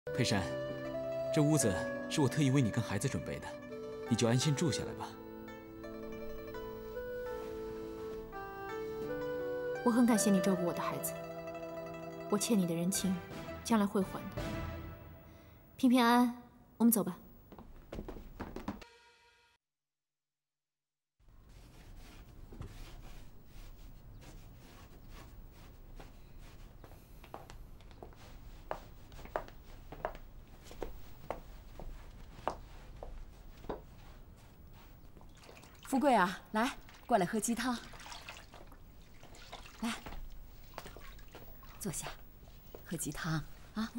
佩珊，这屋子是我特意为你跟孩子准备的，你就安心住下来吧。 我很感谢你照顾我的孩子，我欠你的人情，将来会还的。平平安安，我们走吧。 富贵啊，来，过来喝鸡汤。来，坐下，喝鸡汤啊。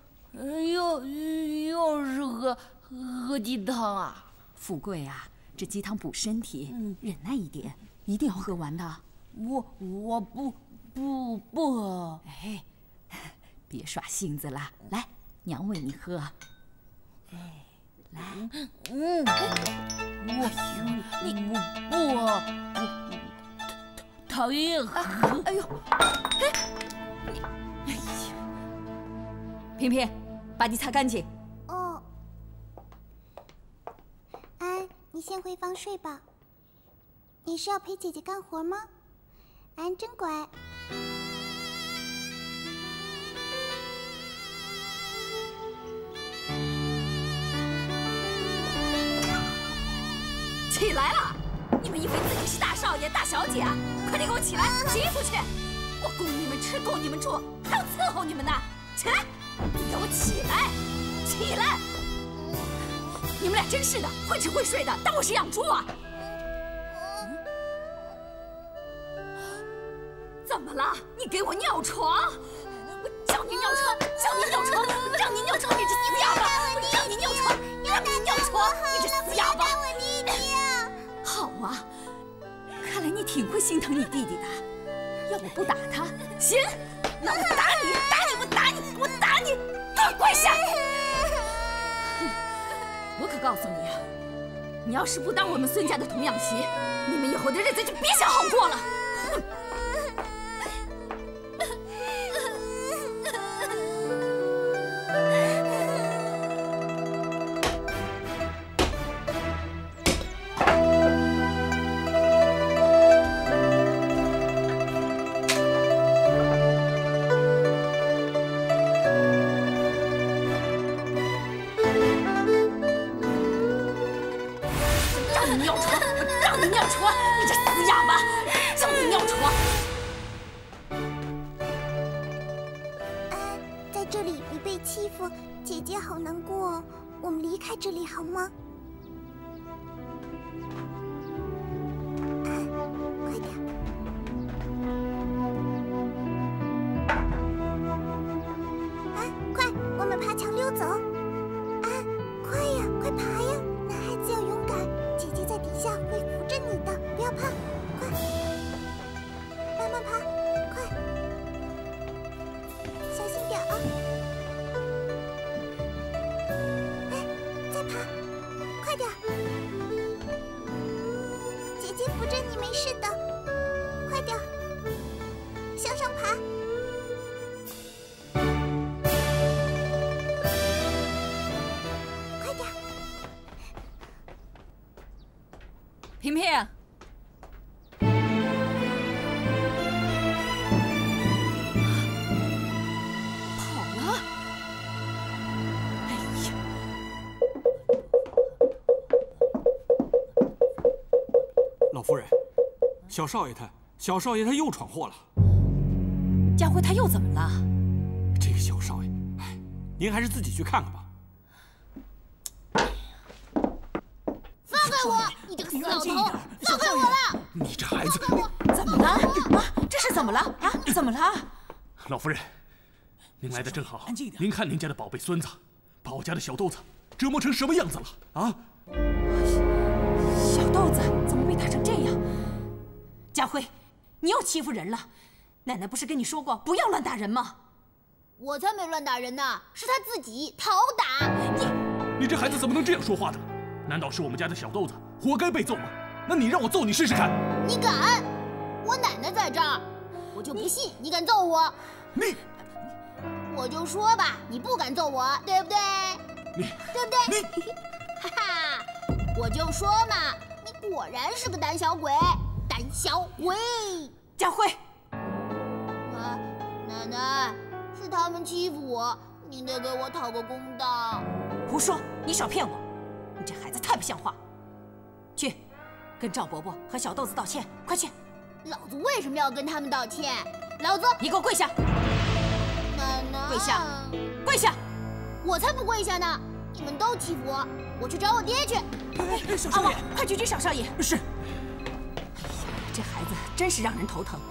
又是喝鸡汤啊！ 富贵啊，这鸡汤补身体，忍耐一点，一定要喝完的。 我不喝。 哎，别耍性子了，来，娘喂你喝。哎，来， 我不，讨厌喝。 哎呦，哎，你，哎呀，平平，把地擦干净。 哦，安，你先回房睡吧。你是要陪姐姐干活吗？安真乖。 起来了！你们以为自己是大少爷、大小姐啊？快点给我起来，洗衣服去！我供你们吃，供你们住，还要伺候你们呢！起来！你给我起来！起来！你们俩真是的，会吃会睡的，当我是养猪啊？怎么了？你给我尿床！我叫你尿床，叫你尿床，让你尿床，你这死哑巴！我让你尿床，让你尿床，你这死哑巴！ 好啊，看来你挺会心疼你弟弟的。要我不打他，行，那我打你，打你，我打你，我打你，给我跪下！我可告诉你啊，你要是不当我们孙家的童养媳，你们以后的日子就别想好过了。哼！ 姐姐好难过哦，我们离开这里好吗？安，快点！安，快，我们爬墙溜走！安，快呀，快爬呀！男孩子要勇敢，姐姐在底下会扶着你的，不要怕，快，慢慢爬，快，小心点啊！ 快点！姐姐扶着你，没事的。快点，向上爬！快点！ 平平，跑了！哎呀！ 老夫人，小少爷他又闯祸了。 佳慧他又怎么了？ 这个小少爷，哎，您还是自己去看看吧。 放开我！你这个死老头！放开我了！ 你这孩子， 怎么了？啊，这是怎么了？啊，怎么了？ 老夫人，您来的正好。您看您家的宝贝孙子，把我家的小豆子折磨成什么样子了啊？ 小豆子怎么被打成这样？佳慧，你又欺负人了！奶奶不是跟你说过不要乱打人吗？ 我才没乱打人呢，是他自己讨打。 你这孩子怎么能这样说话呢？难道是我们家的小豆子活该被揍吗？那你让我揍你试试看！ 你敢？我奶奶在这儿，我就不信你敢揍我。 你， 我就说吧，你不敢揍我，对不对？对不对？哈哈，我就说嘛，你果然是个胆小鬼，胆小鬼。 佳慧， 奶奶，是他们欺负我，您得给我讨个公道。 胡说！你少骗我！你这孩子太不像话。去，跟赵伯伯和小豆子道歉，快去！ 老子为什么要跟他们道歉？老子， 你给我跪下！ 奶奶， 跪下！跪下！ 我才不跪下呢！你们都欺负我，我去找我爹去。 阿旺，快去追小少爷！ 是。 哎呀，这孩子真是让人头疼。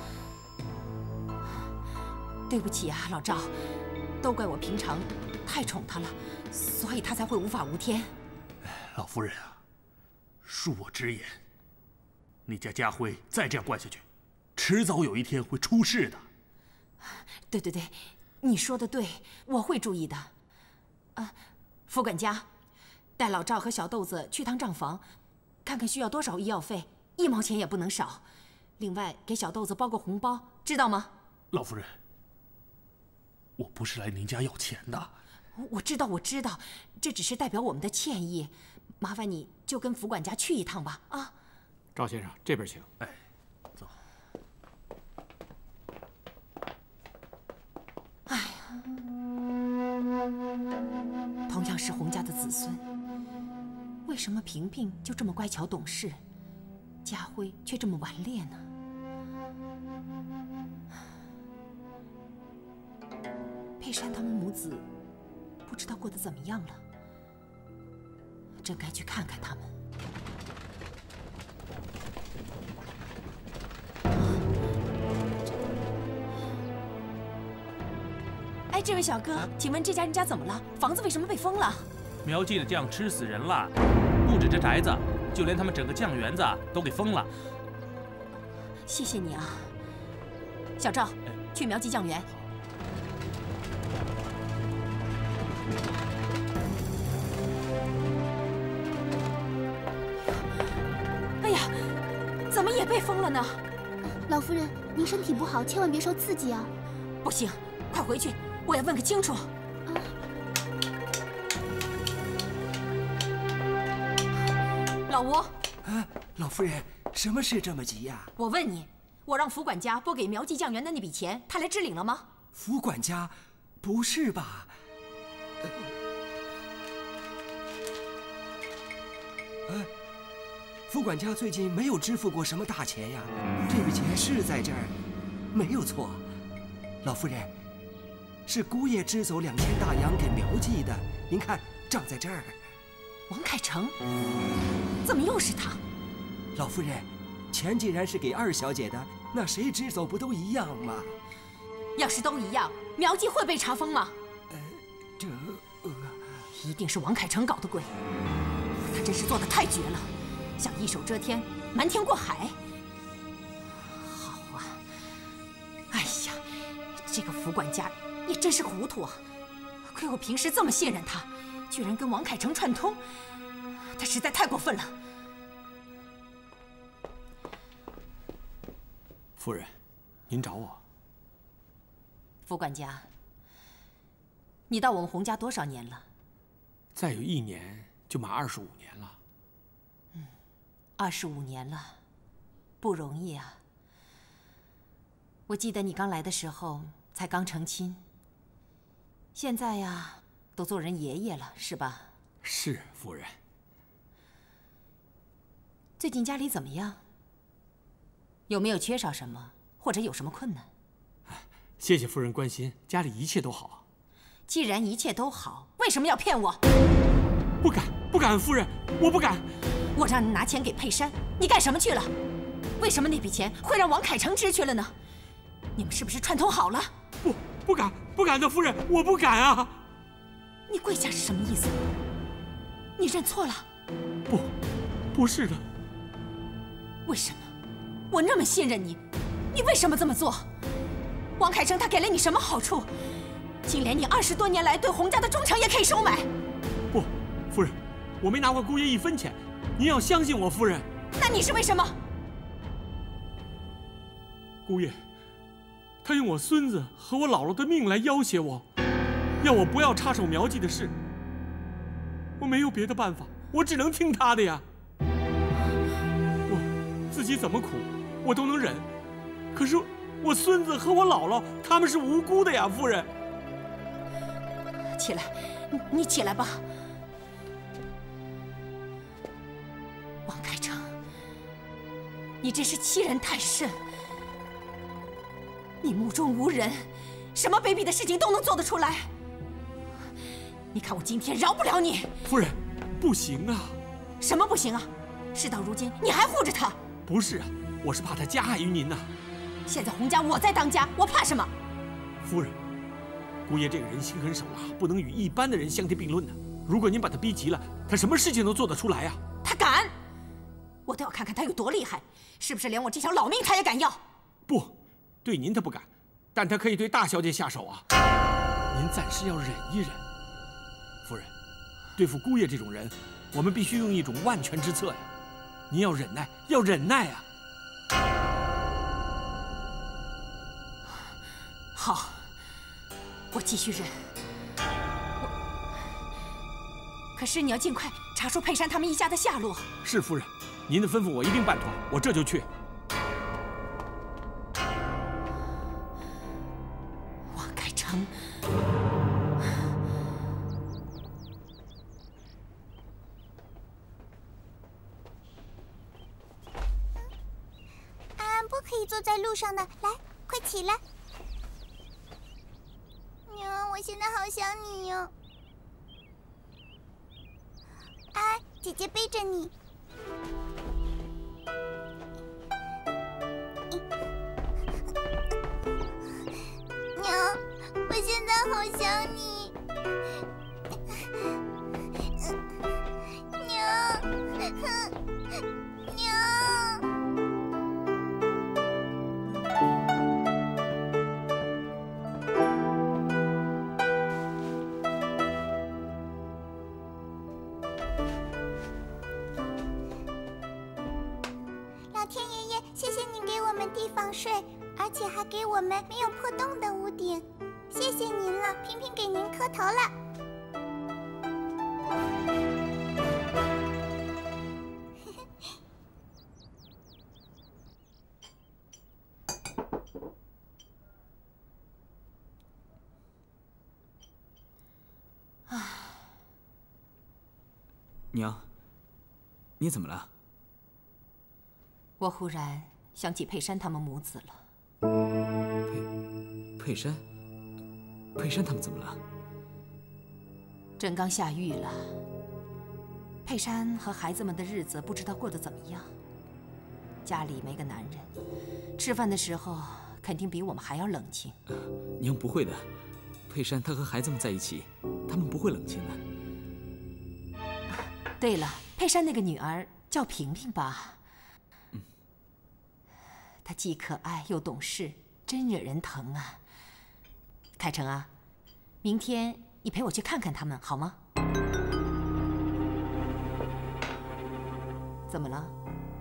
对不起啊，老赵，都怪我平常太宠他了，所以他才会无法无天。 老夫人啊，恕我直言，你家家辉再这样惯下去，迟早有一天会出事的。 对对对，你说的对，我会注意的。副管家，带老赵和小豆子去趟账房，看看需要多少医药费，1毛钱也不能少。另外给小豆子包个红包，知道吗？ 老夫人，我不是来您家要钱的。 我知道，我知道，这只是代表我们的歉意。麻烦你就跟副管家去一趟吧，啊！ 赵先生，这边请。 哎，走。 哎呀，同样是洪家的子孙，为什么萍萍就这么乖巧懂事，家辉却这么顽劣呢？佩珊他们母子不知道过得怎么样了，真该去看看他们。哎，这位小哥，请问这家人家怎么了？房子为什么被封了？ 苗记的酱吃死人了，不止这宅子，就连他们整个酱园子都给封了。 谢谢你啊，小赵，去苗记酱园。哎呀，怎么也被封了呢？ 老夫人，您身体不好，千万别受刺激啊！ 不行，快回去，我要问个清楚。老吴， 老夫人，什么事这么急呀？ 我问你，我让副管家拨给苗记酱园的那笔钱，他来支领了吗？ 副管家，不是吧？副管家最近没有支付过什么大钱呀，这笔钱是在这儿，没有错。老夫人，是姑爷支走2000大洋给苗记的，您看账在这儿。 王凯成，怎么又是他？ 老夫人，钱既然是给2小姐的，那谁支走不都一样吗？ 要是都一样，苗记会被查封吗？一定是王凯成搞的鬼，他真是做得太绝了，想一手遮天，瞒天过海。好啊，哎呀，这个副管家也真是糊涂啊！亏我平时这么信任他，居然跟王凯成串通，他实在太过分了。 夫人，您找我。 副管家，你到我们洪家多少年了？ 再有1年就满25年了。 25年了，不容易啊。我记得你刚来的时候才刚成亲，现在呀，都做人爷爷了，是吧？ 是，夫人。 最近家里怎么样？有没有缺少什么，或者有什么困难？ 谢谢夫人关心，家里一切都好。 既然一切都好，为什么要骗我？ 不敢，不敢，夫人，我不敢。 我让你拿钱给佩珊，你干什么去了？为什么那笔钱会让王凯成支去了呢？你们是不是串通好了？ 不敢，不敢的，夫人，我不敢啊！ 你跪下是什么意思？你认错了？ 不是的。 为什么？我那么信任你，你为什么这么做？王凯成他给了你什么好处？竟连你20多年来对洪家的忠诚也可以收买？ 不，夫人，我没拿过姑爷1分钱，您要相信我，夫人。 那你是为什么？ 姑爷，他用我孙子和我姥姥的命来要挟我， 要我不要插手苗季的事。我没有别的办法，我只能听他的呀。我自己怎么苦，我都能忍。可是我孙子和我姥姥他们是无辜的呀，夫人。 起来，你起来吧。王开成，你真是欺人太甚！你目中无人，什么卑鄙的事情都能做得出来。你看我今天饶不了你。 夫人，不行啊！ 什么不行啊？事到如今，你还护着他？ 不是啊，我是怕他加害于您呐。 现在洪家我在当家，我怕什么？ 夫人，姑爷这个人心狠手辣，不能与一般的人相提并论呢。如果您把他逼急了，他什么事情都做得出来呀。 他敢！我都要看看他有多厉害，是不是连我这条老命他也敢要？ 不，对您他不敢，但他可以对大小姐下手啊。您暂时要忍一忍。夫人，对付姑爷这种人，我们必须用一种万全之策呀。您要忍耐，要忍耐啊！ 好，我继续忍。可是你要尽快查出佩珊他们一家的下落。 是夫人，您的吩咐我一定办妥，我这就去。 王开成。 不可以坐在路上的，来，快起来！娘，我现在好想你哟。安，姐姐背着你。娘，我现在好想你。娘，娘。地方睡，而且还给我们没有破洞的屋顶，谢谢您了，萍萍给您磕头了。 娘，你怎么了？ 我忽然想起佩珊他们母子了。 佩珊他们怎么了？ 朕刚下狱了，佩珊和孩子们的日子不知道过得怎么样。家里没个男人，吃饭的时候肯定比我们还要冷清。 娘不会的，佩珊她和孩子们在一起，他们不会冷清的。 对了，佩珊那个女儿叫萍萍吧？她既可爱又懂事，真惹人疼啊！凯成啊，明天你陪我去看看他们好吗？怎么了？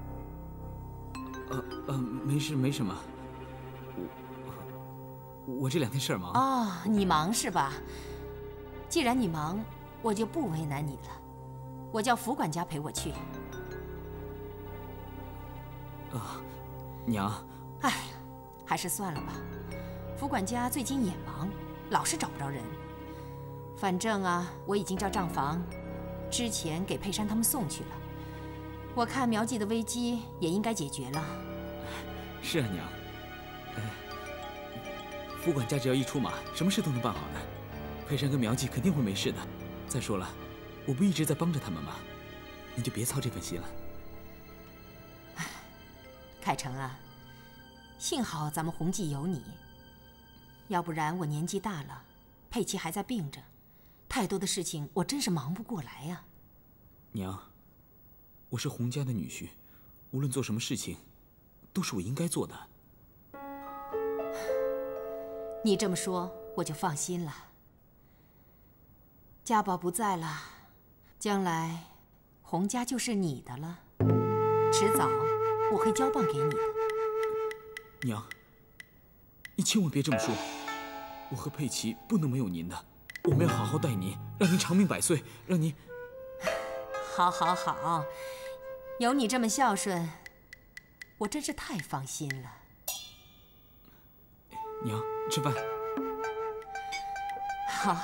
没事，没什么。我这2天事儿忙。 哦，你忙是吧？既然你忙，我就不为难你了。我叫福管家陪我去。 娘。 哎呀，还是算了吧。福管家最近也忙，老是找不着人。反正啊，我已经叫账房，之前给佩珊他们送去了。我看苗季的危机也应该解决了。 是啊，娘。福管家只要一出马，什么事都能办好的。佩珊跟苗季肯定会没事的。再说了，我不一直在帮着他们吗？你就别操这份心了。 凯成啊，幸好咱们洪记有你，要不然我年纪大了，佩奇还在病着，太多的事情我真是忙不过来呀。 娘，我是洪家的女婿，无论做什么事情，都是我应该做的。 你这么说，我就放心了。家宝不在了，将来洪家就是你的了，迟早我会交棒给你的。 娘，你千万别这么说，我和佩奇不能没有您的。 我们要好好待您，让您长命百岁，让您…… 好，好，好，有你这么孝顺，我真是太放心了。 娘，吃饭。 好。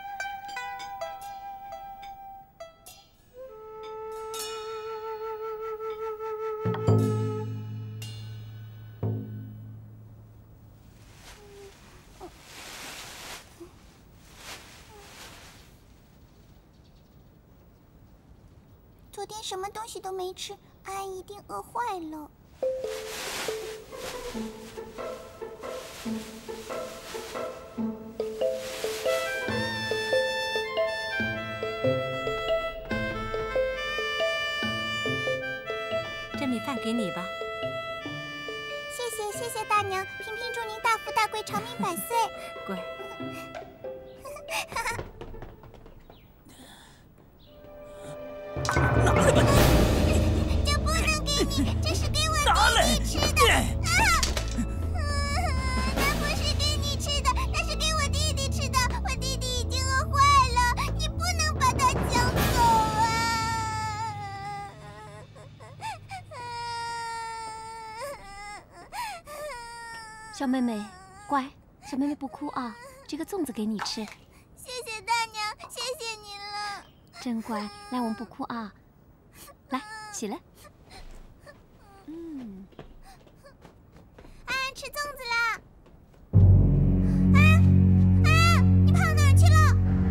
昨天什么东西都没吃，安一定饿坏了。 这米饭给你吧。 谢谢大娘，萍萍祝您大富大贵，长命百岁。 乖。 拿来吧！ 这不能给你，这是给我弟弟吃的。那不是给你吃的，那是给我弟弟吃的。我弟弟已经饿坏了，你不能把他抢走啊！ 小妹妹，乖，小妹妹不哭啊。这个粽子给你吃。 谢谢大娘，谢谢您了。 真乖，来，我们不哭啊。来，起来。 安安吃粽子啦！安，你跑哪儿去了？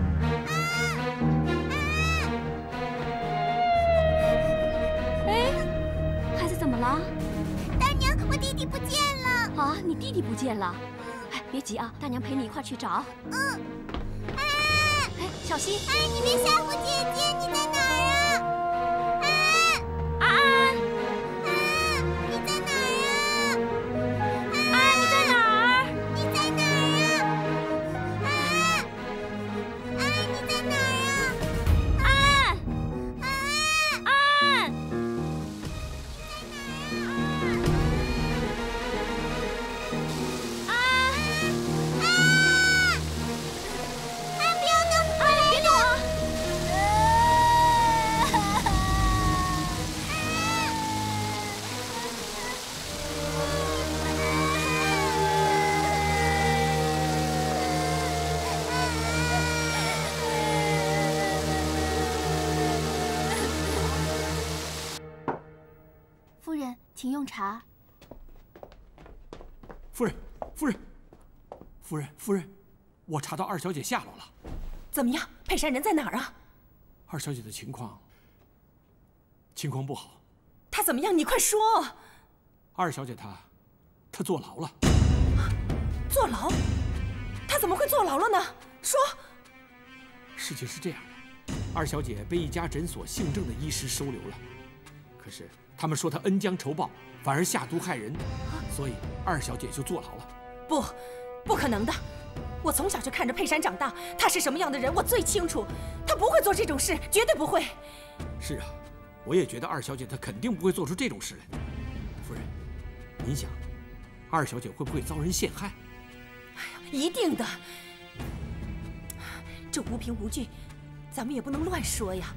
哎，孩子怎么了？ 大娘，我弟弟不见了。 啊，你弟弟不见了？哎，别急啊，大娘陪你一块去找。哎，小心！ 安，你别吓唬姐姐，你在哪儿啊？ 安安， 你在哪儿啊？ 安，你在哪儿？ 你在哪儿啊？安，你在哪儿啊？ 安，安， 不要动！ 安，别动啊！ 夫人，请用茶。 夫人，夫人，夫人，夫人，我查到二小姐下落了。 怎么样？佩珊人在哪儿啊？ 二小姐的情况不好。 她怎么样？你快说。 二小姐她坐牢了。 坐牢？她怎么会坐牢了呢？说。 事情是这样的，二小姐被一家诊所姓郑的医师收留了，可是他们说她恩将仇报，反而下毒害人，所以二小姐就坐牢了。 不可能的！我从小就看着佩珊长大，她是什么样的人我最清楚，她不会做这种事，绝对不会。 是啊，我也觉得二小姐她肯定不会做出这种事来。夫人，您想，二小姐会不会遭人陷害？ 哎呀，一定的。这无凭无据，咱们也不能乱说呀。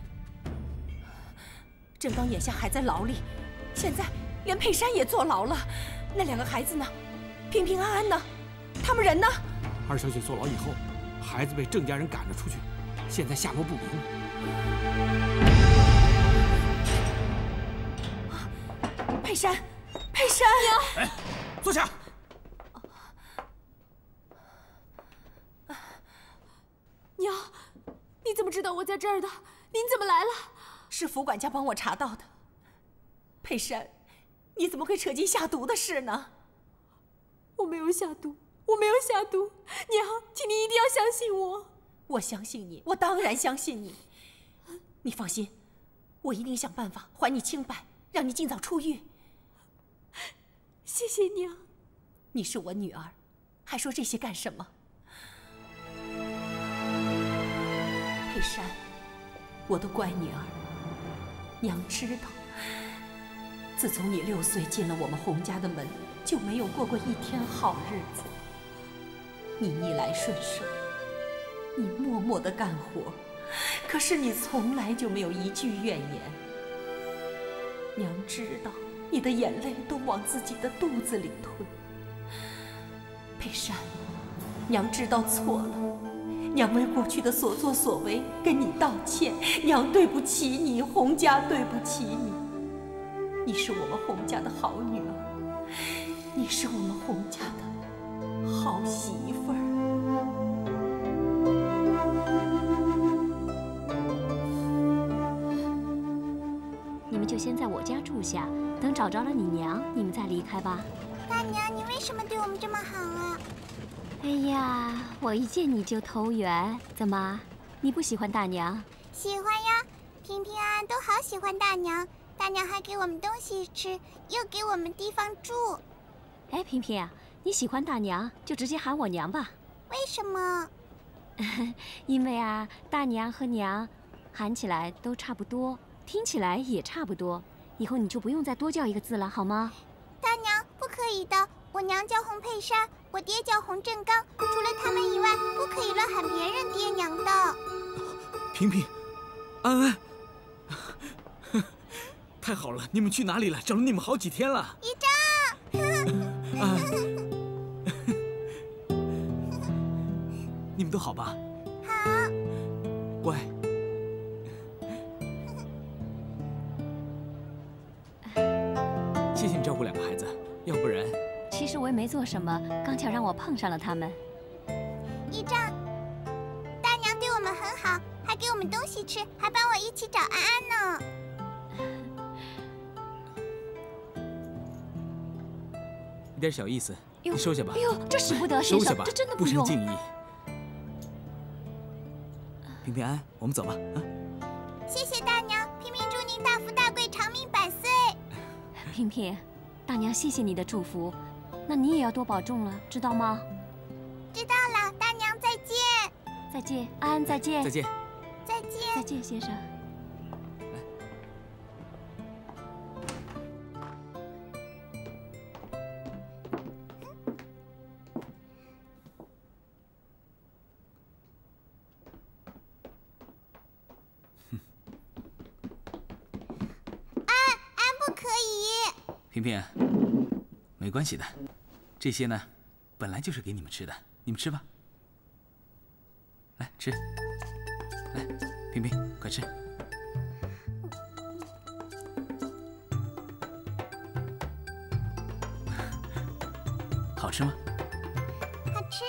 郑刚眼下还在牢里，现在连佩珊也坐牢了，那两个孩子呢？平平安安呢？他们人呢？ 二小姐坐牢以后，孩子被郑家人赶了出去，现在下落不明。 佩珊，佩珊！ 哎，坐下。 娘，你怎么知道我在这儿的？您怎么来了？ 是副管家帮我查到的。佩珊，你怎么会扯进下毒的事呢？ 我没有下毒，我没有下毒。娘，请您一定要相信我。 我相信你，我当然相信你。你放心，我一定想办法还你清白，让你尽早出狱。 谢谢娘。 你是我女儿，还说这些干什么？佩珊，我的乖女儿，娘知道，自从你6岁进了我们洪家的门，就没有过一天好日子。你逆来顺受， 你默默地干活，可是你从来就没有一句怨言。娘知道你的眼泪都往自己的肚子里吞。佩珊，娘知道错了，娘为过去的所作所为跟你道歉。娘对不起你，洪家对不起你。你是我们洪家的好女儿，你是我们洪家的好媳妇儿。 你们就先在我家住下，等找着了你娘，你们再离开吧。 大娘，你为什么对我们这么好啊？ 哎呀，我一见你就投缘，怎么，你不喜欢大娘？ 喜欢呀，平平安安都好喜欢大娘，大娘还给我们东西吃，又给我们地方住。 哎，平平啊，你喜欢大娘就直接喊我娘吧。 为什么？ 因为啊，大娘和娘喊起来都差不多，听起来也差不多，以后你就不用再多叫一个字了，好吗？ 大娘，不可以的，我娘叫洪佩珊，我爹叫洪振刚，除了他们以外，不可以乱喊别人爹娘的。 平平，安安，太好了，你们去哪里了？找了你们好几天了。 姨丈， 安安，你们都好吧？ 好， 乖。谢谢你照顾两个孩子，要不然…… 其实我也没做什么，刚巧让我碰上了他们。 姨丈，大娘对我们很好，还给我们东西吃，还帮我一起找安安呢。 一点小意思，你收下吧。 哎呦，这使不得，先生，这真的不用。 不成敬意。平平安安，我们走吧。啊！ 谢谢大娘，平平祝您大富大贵，长命百岁。 平平，大娘谢谢你的祝福，那你也要多保重了，知道吗？ 知道了，大娘再见。 再见，安安再见。 再见。 再见。 再见，先生。 平平，没关系的，这些呢，本来就是给你们吃的，你们吃吧。来吃，来，平平，快吃。好吃吗？ 好吃。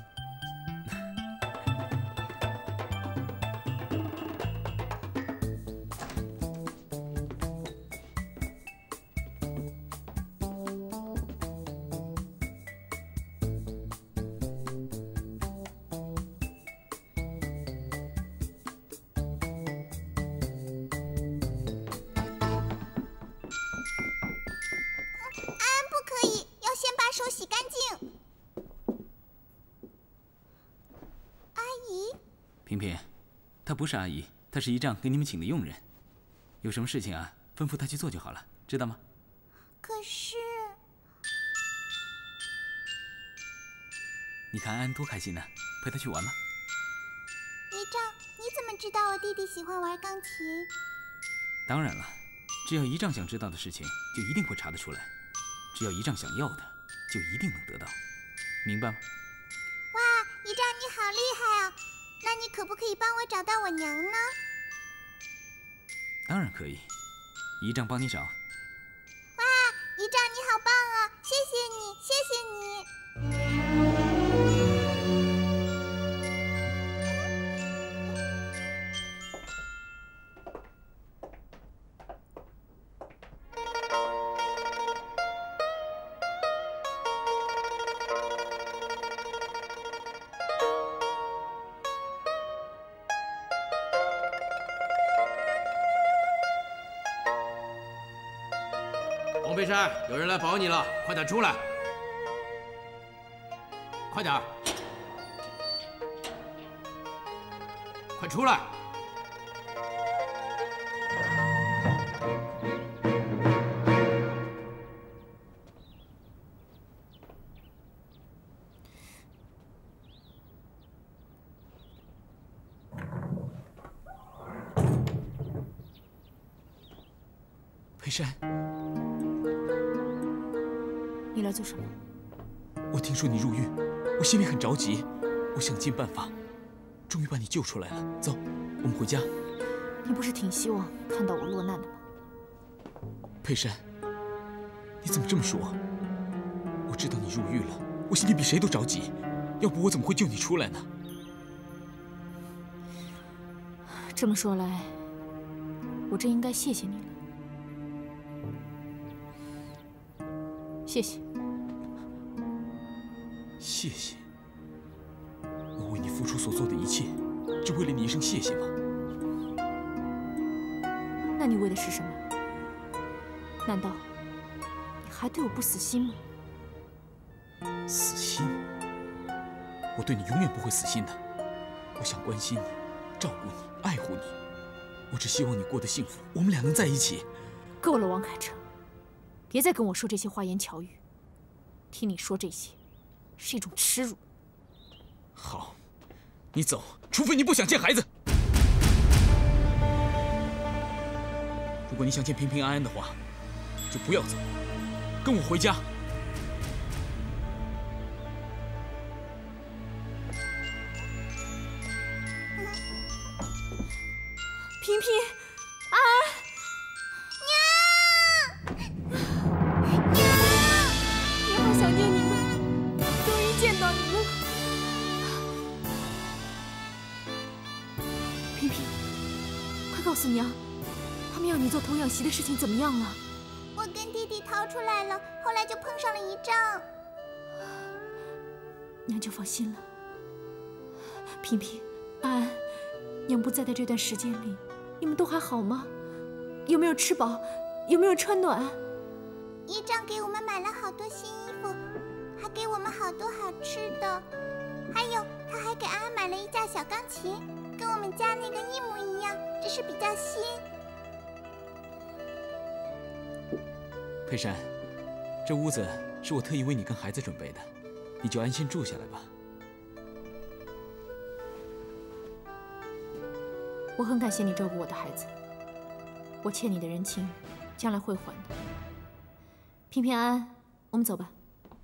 手洗干净。阿姨， 平平，她不是阿姨，她是姨丈给你们请的佣人。有什么事情啊，吩咐她去做就好了，知道吗？ 可是， 你看安安多开心呢，陪她去玩吧。 姨丈，你怎么知道我弟弟喜欢玩钢琴？ 当然了，只要姨丈想知道的事情，就一定会查得出来；只要姨丈想要的，就一定能得到，明白吗？ 哇，姨丈你好厉害啊！那你可不可以帮我找到我娘呢？ 当然可以，姨丈帮你找。 哇，姨丈你好棒啊！谢谢你，谢谢你。 洪佩珊，有人来保你了，快点出来！快点，快出来！ 珊， 你来做什么？ 我听说你入狱，我心里很着急，我想尽办法，终于把你救出来了。走，我们回家。 你不是挺希望看到我落难的吗？ 佩珊，你怎么这么说？我知道你入狱了，我心里比谁都着急，要不我怎么会救你出来呢？ 这么说来，我真应该谢谢你了。谢谢。 谢谢。我为你付出所做的一切，只为了你一声谢谢吗？ 那你为的是什么？难道你还对我不死心吗？ 死心？我对你永远不会死心的。我想关心你，照顾你，爱护你。我只希望你过得幸福，我们俩能在一起。 够了，王凯成，别再跟我说这些花言巧语。听你说这些，是一种耻辱。 好，你走，除非你不想见孩子。如果你想见平平安安的话，就不要走，跟我回家。 平平，安安，娘，我好想念你们，终于见到你们了。平平，快告诉娘，他们要你做童养媳的事情怎么样了？ 我跟弟弟逃出来了，后来就碰上了一仗。 娘就放心了。平平，安安，娘不在的这段时间里，你们都还好吗？有没有吃饱？有没有穿暖？ 姨丈给我们买了好多新衣服，还给我们好多好吃的，还有他还给安安买了一架小钢琴，跟我们家那个一模一样，只是比较新。 佩珊，这屋子是我特意为你跟孩子准备的，你就安心住下来吧。 我很感谢你照顾我的孩子，我欠你的人情，将来会还的。平平安安，我们走吧。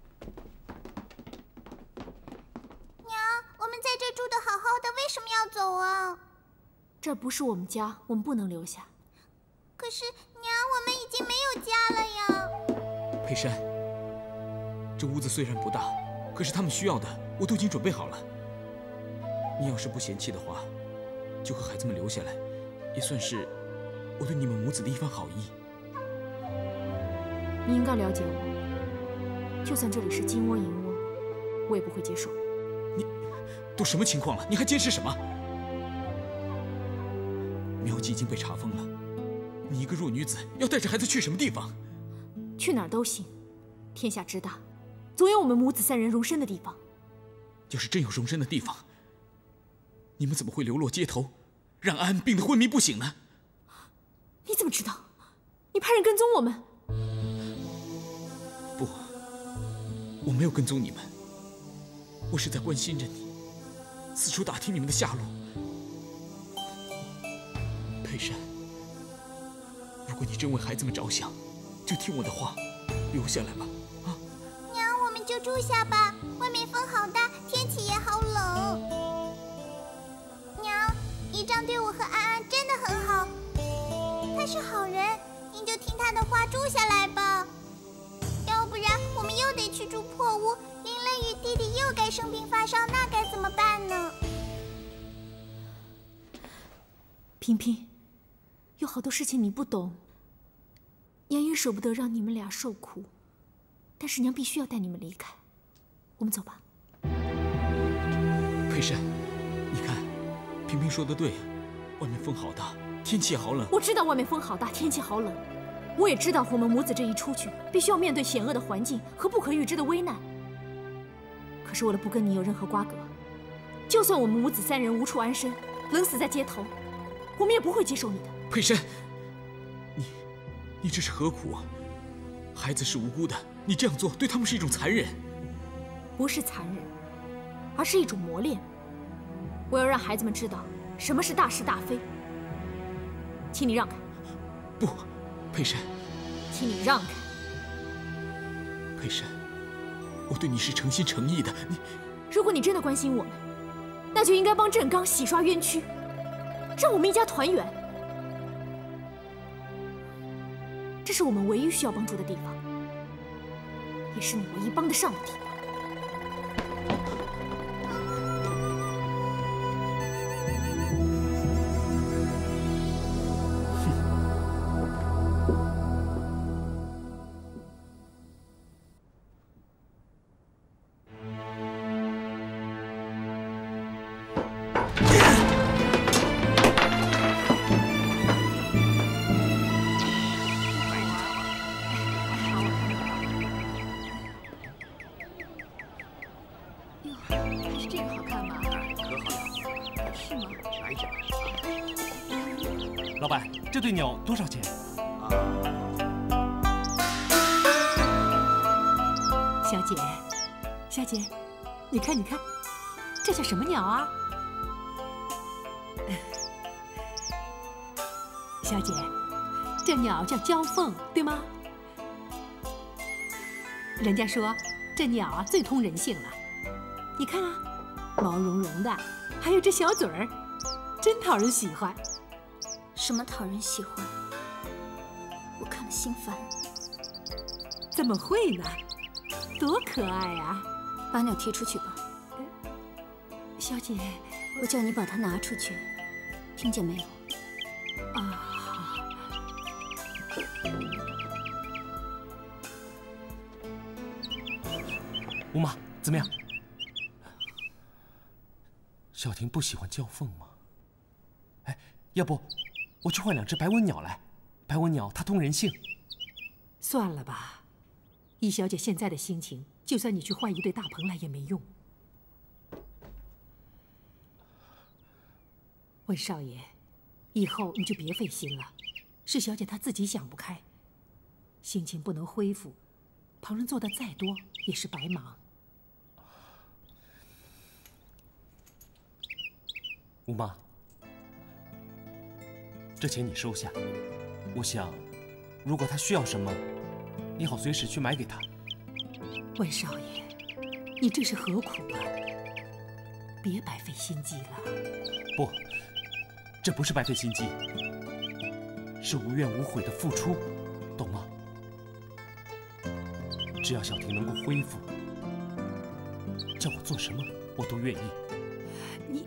娘，我们在这住得好好的，为什么要走啊？ 这不是我们家，我们不能留下。 可是娘，我们已经没有家了呀。 佩珊，这屋子虽然不大，可是他们需要的我都已经准备好了。你要是不嫌弃的话，就和孩子们留下来，也算是我对你们母子的一番好意。 你应该了解我，就算这里是金窝银窝，我也不会接受。 你都什么情况了？你还坚持什么？苗籍已经被查封了，你一个弱女子要带着孩子去什么地方？ 去哪儿都行，天下之大，总有我们母子三人容身的地方。 要是真有容身的地方，你们怎么会流落街头，让安安病得昏迷不醒呢？ 你怎么知道？你派人跟踪我们？ 不，我没有跟踪你们，我是在关心着你，四处打听你们的下落。佩珊，如果你真为孩子们着想，就听我的话，留下来吧。啊， 娘，我们就住下吧，外面风好大，天气也好冷。娘，姨丈对我和安安真的很好，他是好人，您就听他的话住下来吧。要不然我们又得去住破屋，林雷与弟弟又该生病发烧，那该怎么办呢？ 平平，有好多事情你不懂，娘也舍不得让你们俩受苦，但是娘必须要带你们离开。我们走吧。 佩珊，你看，平平说的对，外面风好大，天气也好冷。 我知道外面风好大，天气好冷，我也知道我们母子这一出去，必须要面对险恶的环境和不可预知的危难。可是为了不跟你有任何瓜葛，就算我们母子三人无处安身，冷死在街头，我们也不会接受你的。 佩珊，你这是何苦啊？孩子是无辜的，你这样做对他们是一种残忍。 不是残忍，而是一种磨练。我要让孩子们知道什么是大是大非。请你让开。 不，佩珊， 请你让开。 佩珊，我对你是诚心诚意的。 如果你真的关心我们，那就应该帮郑刚洗刷冤屈，让我们一家团圆。这是我们唯一需要帮助的地方，也是你唯一帮得上的地方。 老板，这对鸟多少钱？ 小姐，小姐，你看，这叫什么鸟啊？小姐，这鸟叫鹪凤，对吗？人家说这鸟啊最通人性了。你看啊，毛茸茸的，还有这小嘴儿，真讨人喜欢。 什么讨人喜欢？我看了心烦。 怎么会呢？多可爱啊！ 把鸟踢出去吧。 小姐， 我叫你把它拿出去，听见没有？ 啊。 吴妈，怎么样？小婷不喜欢鹪凤吗？哎，要不我去换2只白文鸟来？白文鸟它通人性。 算了吧，易小姐现在的心情，就算你去换一对大鹏来也没用。温少爷，以后你就别费心了。是小姐她自己想不开，心情不能恢复，旁人做的再多也是白忙。 吴妈，这钱你收下。我想，如果他需要什么，你好随时去买给他。 温少爷，你这是何苦啊？别白费心机了。 不，这不是白费心机，是无怨无悔的付出，懂吗？只要小婷能够恢复，叫我做什么我都愿意。 你。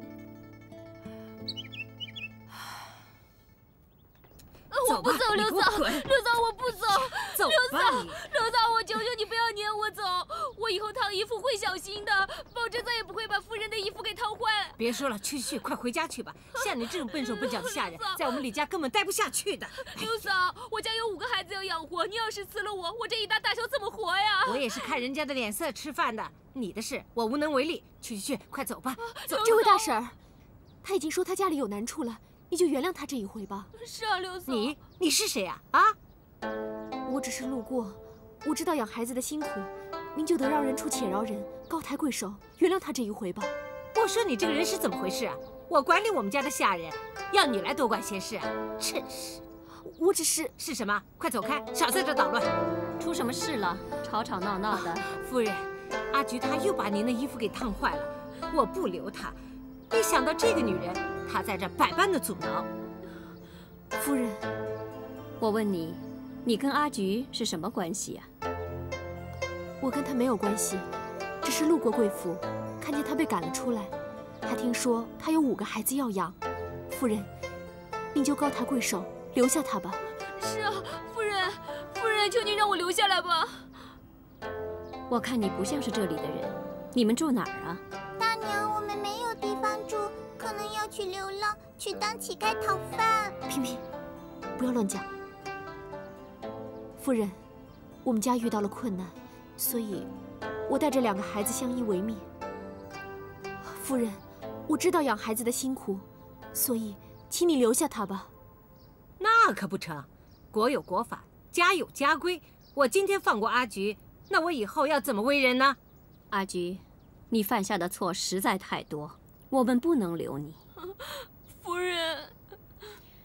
我不走，刘嫂，刘嫂，我不走， 走吧你。 刘嫂，我求求你不要撵我走，我以后烫衣服会小心的，保证再也不会把夫人的衣服给烫坏。 别说了，去，快回家去吧。像你这种笨手笨脚的下人，在我们李家根本待不下去的。 刘嫂，我家有5个孩子要养活，你要是辞了我，我这一大大小怎么活呀？ 我也是看人家的脸色吃饭的，你的事我无能为力。去，快走吧。 走。这位大婶儿，他已经说他家里有难处了。你就原谅他这一回吧。 是啊，刘嫂。 你是谁呀？啊？ 我只是路过，我知道养孩子的辛苦，您就得饶人处且饶人，高抬贵手，原谅他这一回吧。 我说你这个人是怎么回事啊？我管理我们家的下人，要你来多管闲事啊？真是！ 我只是…… 是什么？快走开，少在这捣乱！ 出什么事了？吵吵闹闹的。 夫人，阿菊她又把您的衣服给烫坏了，我不留她。一想到这个女人，她在这百般的阻挠。 夫人， 我问你，你跟阿菊是什么关系呀？ 我跟她没有关系，只是路过贵府，看见她被赶了出来，还听说她有5个孩子要养。夫人，您就高抬贵手，留下她吧。 是啊，夫人，求你让我留下来吧。 我看你不像是这里的人，你们住哪儿啊？ 大娘，我们没有地方住，可能要去流浪，去当乞丐讨饭。 萍萍，不要乱讲。夫人，我们家遇到了困难，所以我带着2个孩子相依为命。夫人，我知道养孩子的辛苦，所以请你留下他吧。 那可不成，国有国法，家有家规。我今天放过阿菊，那我以后要怎么为人呢？ 阿菊，你犯下的错实在太多，我们不能留你。 夫人，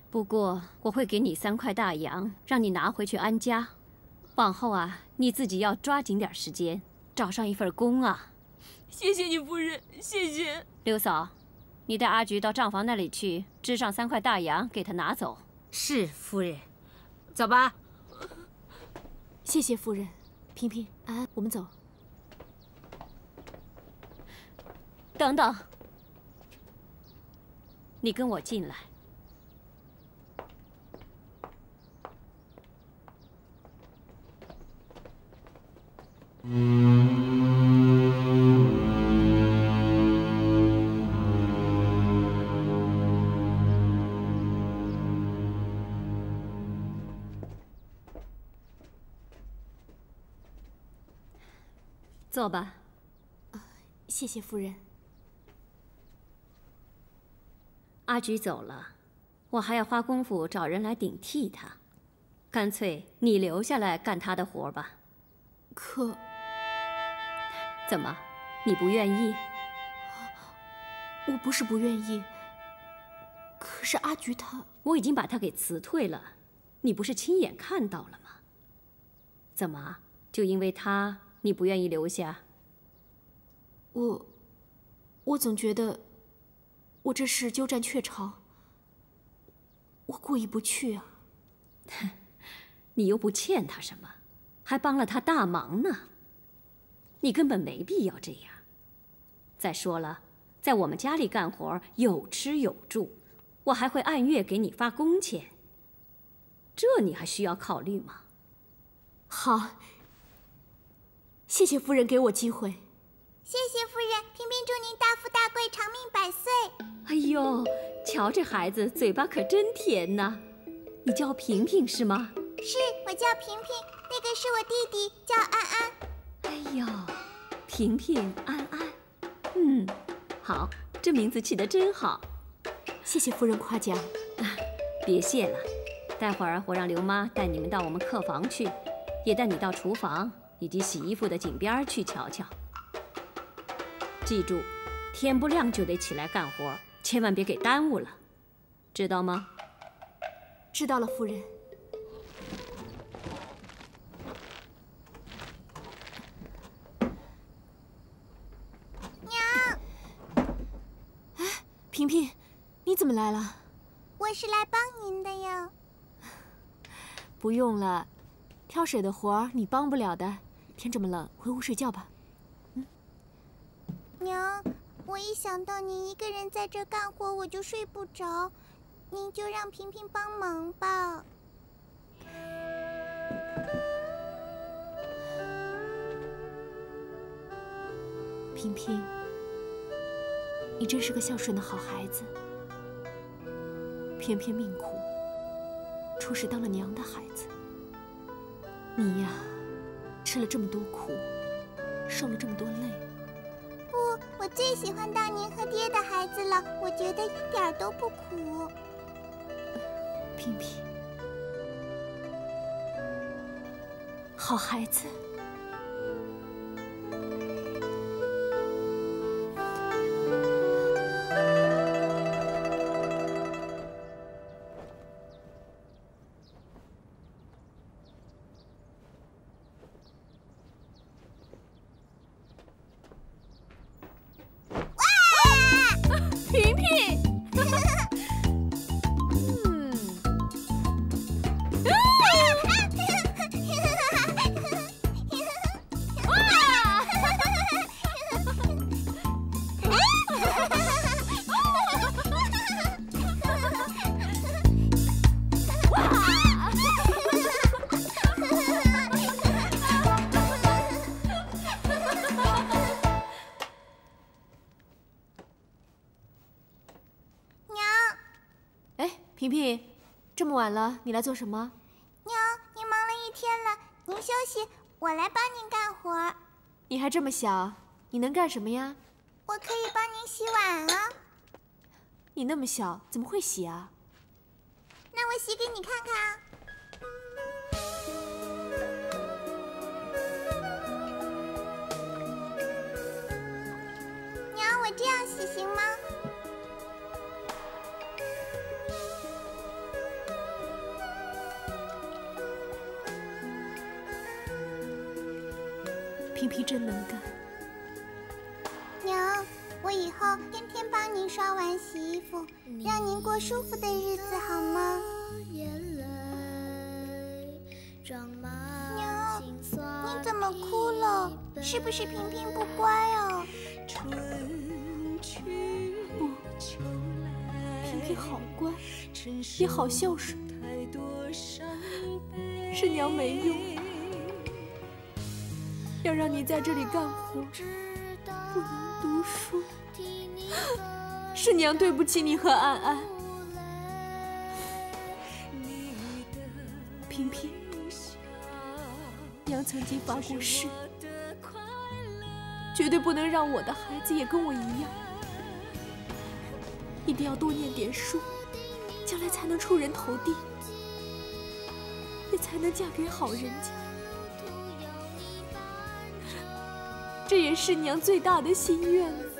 不过我会给你3块大洋，让你拿回去安家。往后啊，你自己要抓紧点时间，找上一份工啊。 谢谢你，夫人，谢谢。 刘嫂，你带阿菊到账房那里去，支上3块大洋，给他拿走。 是，夫人。走吧。 谢谢夫人。萍萍，安安，我们走。 等等，你跟我进来。坐吧。 谢谢夫人。 阿菊走了，我还要花功夫找人来顶替她，干脆你留下来干她的活吧。 可…… 怎么，你不愿意？ 我不是不愿意，可是阿菊她…… 我已经把她给辞退了，你不是亲眼看到了吗？怎么，就因为她，你不愿意留下？ 我总觉得我这是鸠占鹊巢，我过意不去啊。 你又不欠他什么，还帮了他大忙呢，你根本没必要这样。再说了，在我们家里干活有吃有住，我还会按月给你发工钱，这你还需要考虑吗？ 好，谢谢夫人给我机会。 谢谢夫人，萍萍祝您大富大贵，长命百岁。 哎呦，瞧这孩子嘴巴可真甜呐！你叫萍萍是吗？ 是，我叫萍萍，那个是我弟弟，叫安安。 哎呦，萍萍安安，好，这名字起得真好。 谢谢夫人夸奖。 别谢了，待会儿我让刘妈带你们到我们客房去，也带你到厨房以及洗衣服的井边去瞧瞧。记住，天不亮就得起来干活，千万别给耽误了，知道吗？ 知道了，夫人。 娘， 哎，萍萍，你怎么来了？ 我是来帮您的呀。 不用了，挑水的活儿你帮不了的。天这么冷，回屋睡觉吧。 娘，我一想到您一个人在这干活，我就睡不着，您就让萍萍帮忙吧。 萍萍，你真是个孝顺的好孩子，偏偏命苦，出世当了娘的孩子。你呀，吃了这么多苦，受了这么多累。 不，我最喜欢当您和爹的孩子了，我觉得一点都不苦。 萍萍，好孩子。 萍萍， 萍萍，这么晚了，你来做什么？ 娘，您忙了一天了，您休息，我来帮您干活。 你还这么小，你能干什么呀？ 我可以帮您洗碗啊。 你那么小，怎么会洗啊？ 那我洗给你看看啊。娘，我这样洗行吗？ 萍萍真能干。 娘，我以后天天帮您刷碗洗衣服，让您过舒服的日子好吗？娘，你怎么哭了？是不是萍萍不乖啊？ 不，萍萍好乖，也好孝顺，是娘没用，要让你在这里干活，不能读书，是娘对不起你和安安。萍萍，娘曾经发过誓，绝对不能让我的孩子也跟我一样，一定要多念点书，将来才能出人头地，也才能嫁给好人家。这也是娘最大的心愿了。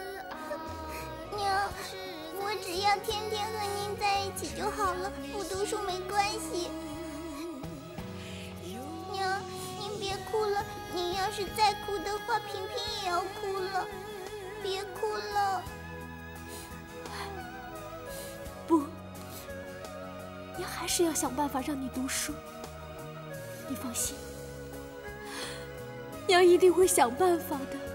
娘，我只要天天和您在一起就好了，不读书没关系。娘，您别哭了，您要是再哭的话，萍萍也要哭了。别哭了。 不，娘还是要想办法让你读书。你放心，娘一定会想办法的。